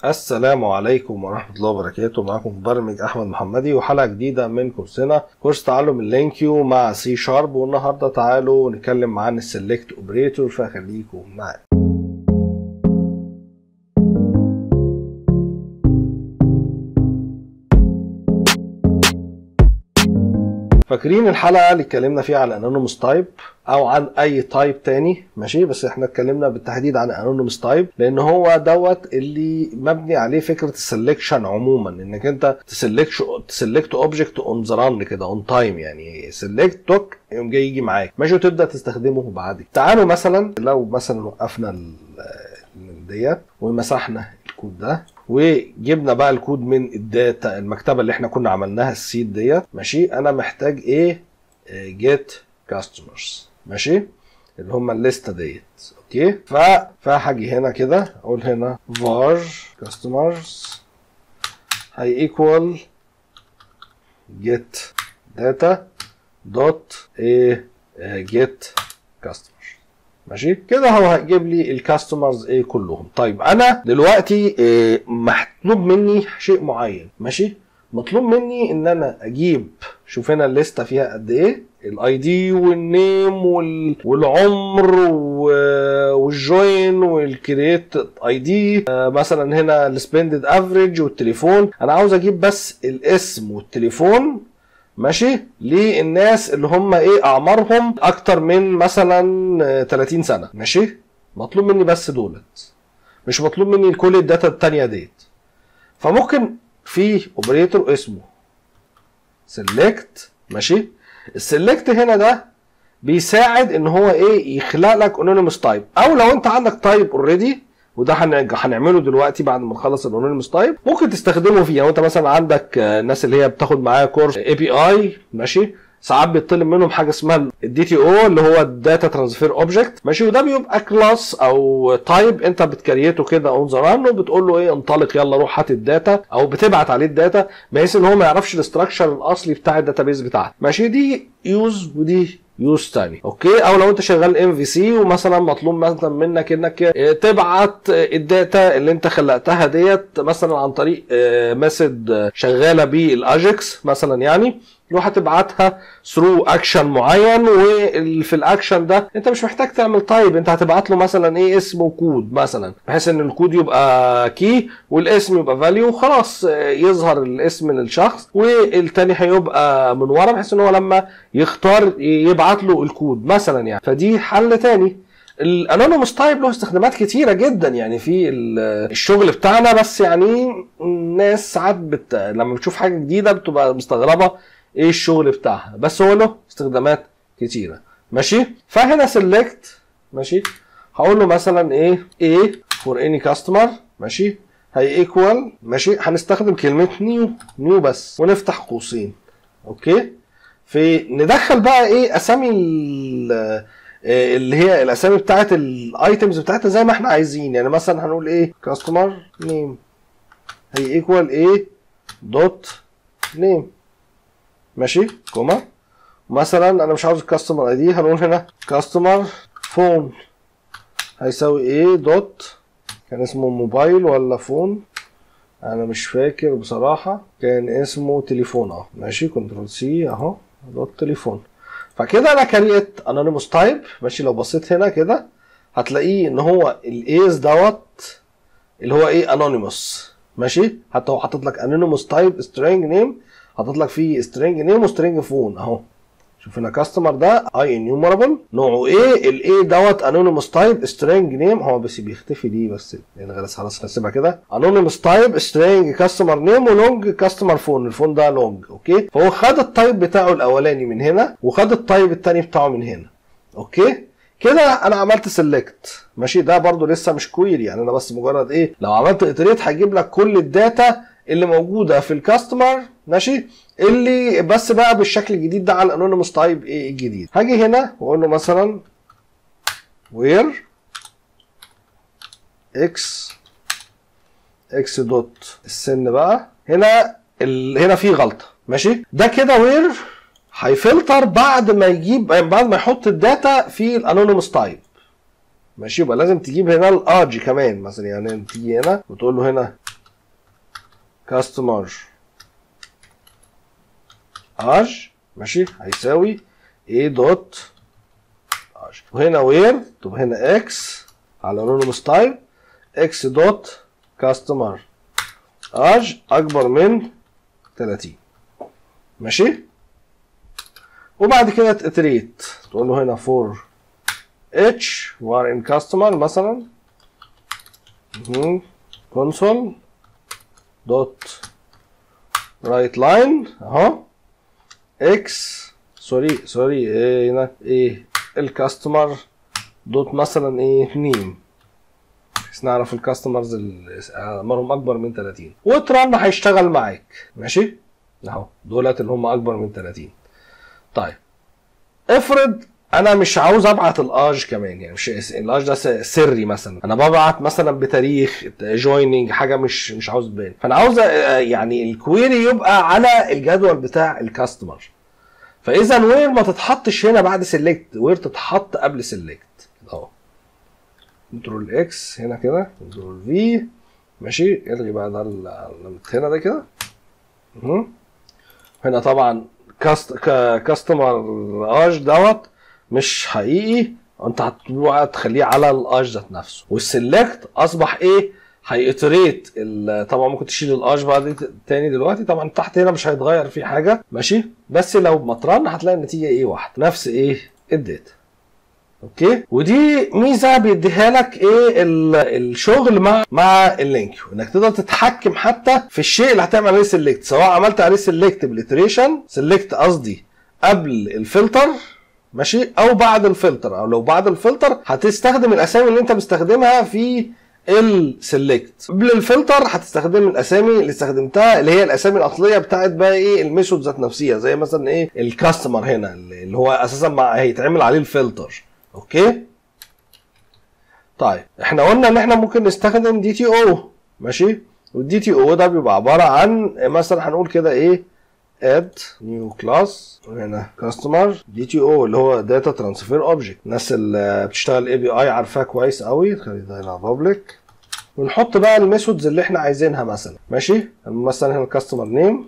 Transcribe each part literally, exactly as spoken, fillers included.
السلام عليكم ورحمة الله وبركاته. معكم مبرمج أحمد محمدي وحلقة جديدة من كورسنا كورس تعلم اللينكيو مع سي شارب. والنهاردة تعالوا نتكلم عن السلكت اوبريتور، فخليكم معايا. فاكرين الحلقة اللي اتكلمنا فيها على انونيموس تايب او عن اي تايب تاني؟ ماشي، بس احنا اتكلمنا بالتحديد عن انونيموس تايب لان هو دوت اللي مبني عليه فكرة السلكشن عموما، انك انت تسلكش تسلكت اوبجكت اون ذا ران كده اون تايم، يعني سلكت توك يقوم جاي يجي معاك ماشي وتبدا تستخدمه بعد. تعالوا مثلا لو مثلا وقفنا ديت ومسحنا الكود ده وجبنا بقى الكود من الداتا المكتبه اللي احنا كنا عملناها السيد ديت، ماشي. انا محتاج ايه؟ جيت كاستمرز، ماشي، اللي هم الليسته ديت. اوكي، ف فهاجي هنا كده اقول هنا var customers هي ايكوال get data دوت ايه get customers، ماشي كده. هو هيجيب لي الكاستمرز ايه كلهم. طيب انا دلوقتي إيه مطلوب مني شيء معين، ماشي، مطلوب مني ان انا اجيب، شوف هنا الليسته فيها قد ايه، الاي دي والنيم والعمر والجوين والكرييت اي دي، مثلا هنا السبندد افريج والتليفون. انا عاوز اجيب بس الاسم والتليفون، ماشي، للناس اللي هم ايه اعمارهم اكتر من مثلا تلاتين سنه، ماشي. مطلوب مني بس دولت، مش مطلوب مني كل الداتا التانيه ديت. فممكن في اوبريتور اسمه سيلكت، ماشي. السيلكت هنا ده بيساعد ان هو ايه يخلق لك انونيموس تايب، او لو انت عندك تايب اوريدي، وده هنعمله دلوقتي بعد ما نخلص الانونيموس تايب، ممكن تستخدمه فيه. لو انت مثلا عندك الناس اللي هي بتاخد معايا كورس اي بي اي، ماشي، ساعات بيطلب منهم حاجه اسمها الدي تي او اللي هو الداتا ترانسفير اوبجكت، ماشي. وده بيبقى كلاس او تايب انت بتكريته كده اون ذا ران، وبتقول له ايه انطلق يلا روح هات الداتا، او بتبعت عليه الداتا بحيث ان هو ما يعرفش الاستراكشر الاصلي بتاع الداتابيز بتاعتك، ماشي. دي يوز ودي يوز تاني، اوكي. او لو انت شغال ام في سي ومثلا مطلوب مثلا منك انك تبعت الداتا اللي انت خلقتها ديت مثلا عن طريق مسج شغاله بالاجكس مثلا، يعني تروح تبعتها ثرو اكشن معين، وفي الاكشن ده انت مش محتاج تعمل تايب، انت هتبعت له مثلا ايه اسم وكود مثلا، بحيث ان الكود يبقى كي والاسم يبقى فاليو، وخلاص يظهر الاسم للشخص والتاني هيبقى من ورا، بحيث ان هو لما يختار يبعت له الكود مثلا يعني. فدي حل تاني. الانونيموس تايب له استخدامات كتيره جدا يعني في الشغل بتاعنا، بس يعني الناس ساعات بت... لما بتشوف حاجه جديده بتبقى مستغربه ايه الشغل بتاعها، بس هو له استخدامات كتيره، ماشي. فهنا سيلكت، ماشي، هقول له مثلا ايه ايه فور اني كاستمر، ماشي، هي ايكوال، ماشي. هنستخدم كلمه نيو نيو بس ونفتح قوسين، اوكي. في ندخل بقى ايه اسامي اللي هي الاسامي بتاعت الايتمز بتاعتها زي ما احنا عايزين. يعني مثلا هنقول ايه كاستمر نيم هي ايكوال ايه دوت نيم، ماشي، كوما. مثلا انا مش عاوز الكاستمر اي دي، هنقول هنا كاستمر فون هيساوي ايه دوت، كان اسمه موبايل ولا فون انا مش فاكر بصراحه، كان اسمه تليفون، اه ماشي، كنترول سي اهو دوت تليفون. فكده انا كريت انونيموس تايب، ماشي. لو بصيت هنا كده هتلاقيه ان هو الايز دوت اللي هو ايه انونيموس، ماشي. حتى هو حاطط لك انونيموس تايب سترينج نيم، حاطط لك فيه سترينج نيم وسترينج فون اهو. شوف هنا كاستمر ده اي انيومرابل نوعه ايه، الايه دوت انونيموس تايب سترينج نيم، هو بس بيختفي دي بس يعني خلاص خلاص هسيبها كده، انونيموس تايب سترينج كاستمر نيم ولونج كاستمر فون، الفون ده لونج، اوكي. فهو خد التايب بتاعه الاولاني من هنا وخد التايب الثاني بتاعه من هنا، اوكي. كده انا عملت سيلكت، ماشي. ده برضو لسه مش كويري، يعني انا بس مجرد ايه لو عملت اتريت هيجيب لك كل الداتا اللي موجوده في الكاستمر، ماشي، اللي بس بقى بالشكل الجديد ده على الانونيموس تايب ايه الجديد. هاجي هنا واقول له مثلا وير اكس اكس دوت السن بقى، هنا ال... هنا في غلطه، ماشي. ده كده وير هيفلتر بعد ما يجيب بعد ما يحط الداتا في الانونيموس تايب، ماشي. يبقى لازم تجيب هنا الارج كمان مثلا، يعني تيجي هنا وتقول له هنا كاستمر اج ماشي هيساوي ايه دوت اج، وهنا وير طب هنا اكس على انونيموس تايب اكس دوت كاستمر اج اكبر من تلاتين ماشي. وبعد كده تتريت تقول له هنا فور اتش وار ان كاستمر مثلا كونسول دوت رايت لاين اهو اكس سوري سوري ايه هنا ايه الكاستمر دوت مثلا ايه نيم، بس نعرف الكاستمرز اللي اعمارهم اكبر من تلاتين، وترن هيشتغل معاك ماشي اهو دولت اللي هم اكبر من تلاتين. طيب افرض انا مش عاوز ابعت الاج كمان، يعني مش الاج ده سري مثلا، انا ببعت مثلا بتاريخ جويننج حاجه مش مش عاوز تبان، فانا عاوز يعني الكويري يبقى على الجدول بتاع الكاستمر، فاذا وير ما تتحطش هنا بعد سيلكت، وير تتحط قبل سيلكت اهو كنترول اكس هنا كده كنترول في ماشي، الغي بقى ده هنا ده كده هنا طبعا كاست كاستمر اج دوت مش حقيقي، انت هتبقى تخليه على الاج ذات نفسه، والسلكت اصبح ايه هيتريت، طبعا ممكن تشيل الاج بعد تاني دلوقتي، طبعا تحت هنا مش هيتغير فيه حاجه ماشي، بس لو مطران هتلاقي النتيجه ايه واحده نفس ايه الداتا اوكي. ودي ميزه بيديها لك ايه الشغل مع مع اللينك، انك تقدر تتحكم حتى في الشيء اللي هتعمل عليه سيلكت، سواء عملت عليه سيلكت بالاتريشن سيلكت قصدي قبل الفلتر ماشي او بعد الفلتر، او لو بعد الفلتر هتستخدم الاسامي اللي انت مستخدمها في السيلكت، قبل الفلتر هتستخدم الاسامي اللي استخدمتها اللي هي الاسامي الاصليه بتاعت بقى ايه الميثود ذات نفسها، زي مثلا ايه الكاستمر هنا اللي هو اساسا مع هيتعمل عليه الفلتر اوكي. طيب احنا قلنا ان احنا ممكن نستخدم دي تي او ماشي، والدي تي او ده بيبقى عباره عن مثلا هنقول كده ايه اد نيو كلاس وهنا كاستمر دي تي او اللي هو داتا ترانسفير اوبجكت، الناس اللي بتشتغل اي بي اي عارفاه كويس قوي، خلي ده هنا بابليك، ونحط بقى الميثودز اللي احنا عايزينها مثلا ماشي، مثلا هنا الكاستمر نيم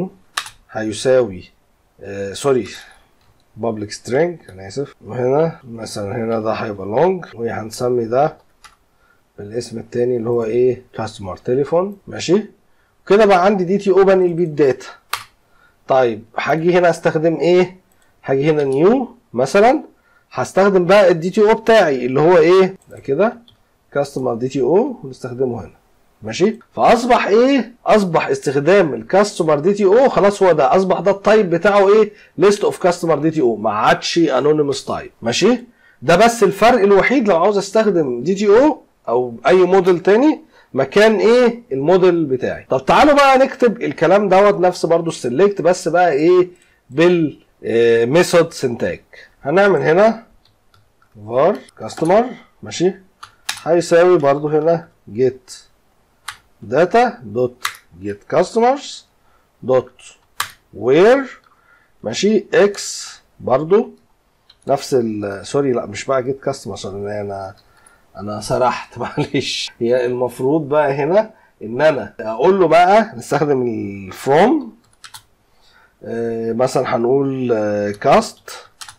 هيساوي آه سوري public string انا اسف، وهنا مثلا هنا ده هيبقى long، وهنسمي ده بالاسم التاني اللي هو ايه customer تليفون ماشي. كده بقى عندي دي تي او بنقل بيه الداتا. طيب هاجي هنا استخدم ايه، هاجي هنا نيو مثلا هستخدم بقى الدي تي او بتاعي اللي هو ايه ده كده customer دي تي او ونستخدمه هنا ماشي. فاصبح ايه اصبح استخدام الكاستمر دي تي او خلاص هو ده اصبح ده التايب بتاعه ايه ليست اوف كاستمر دي تي او، ما عادش انونيموس تايب ماشي. ده بس الفرق الوحيد لو عاوز استخدم دي تي او او اي موديل تاني مكان ايه الموديل بتاعي. طب تعالوا بقى نكتب الكلام دوت نفس برضو السلكت بس بقى ايه بالميثود سنتاج. هنعمل هنا var customer ماشي هيساوي برضو هنا get data dot get customers dot where ماشي x برضو نفس ال سوري لا مش بقى get customers، انا انا سرحت معلش، هي المفروض بقى هنا ان انا اقول له بقى نستخدم ال from آه مثلا هنقول آه cast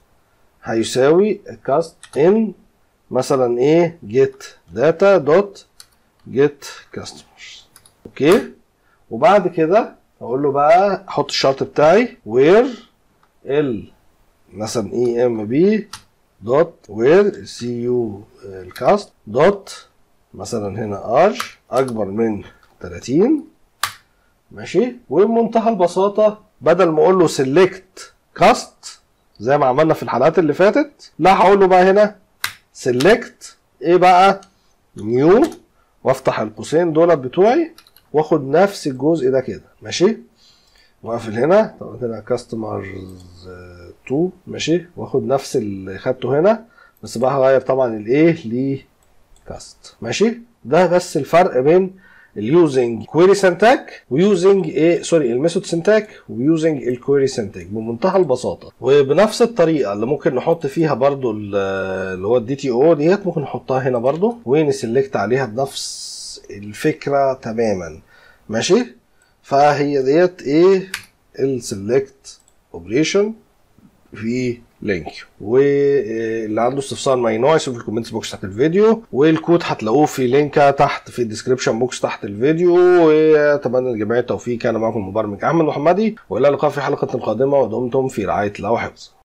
هيساوي cast in مثلا ايه get data dot get customers اوكي. وبعد كده اقول له بقى احط الشرط بتاعي where ال مثلا اي ام بي دوت وير سي يو الكاست دوت مثلا هنا ارج اكبر من تلاتين ماشي. وبمنتهى البساطه بدل ما اقول له سيلكت كاست زي ما عملنا في الحلقات اللي فاتت، لا هقول له بقى هنا سيلكت ايه بقى نيو وافتح القوسين دولت بتوعي واخد نفس الجزء ده كده ماشي، واقفل هنا طبعا هنا كاستمرز اتنين ماشي، واخد نفس اللي خدته هنا بس بقى هغير طبعا الايه لكاست ماشي. ده بس الفرق بين اليوزنج كويري سنتاك ويوزنج ايه سوري الميثود سنتاك ويوزنج الكويري سنتاك بمنتهى البساطه. وبنفس الطريقه اللي ممكن نحط فيها برضو اللي هو الدي تي او ديت ممكن نحطها هنا برضو ونسلكت عليها بنفس الفكره تماما ماشي. فهي ديت ايه السلكت اوبريشن في لينك. واللي عنده استفسار معي نوع يشوف في الكومنتس بوكس تحت الفيديو، والكود هتلاقوه في لينك تحت في الديسكربشن بوكس تحت الفيديو. واتمنى للجميع التوفيق. كان معكم المبرمج احمد محمدي، والى اللقاء في حلقه قادمه، ودمتم في رعايه الله وحفظه.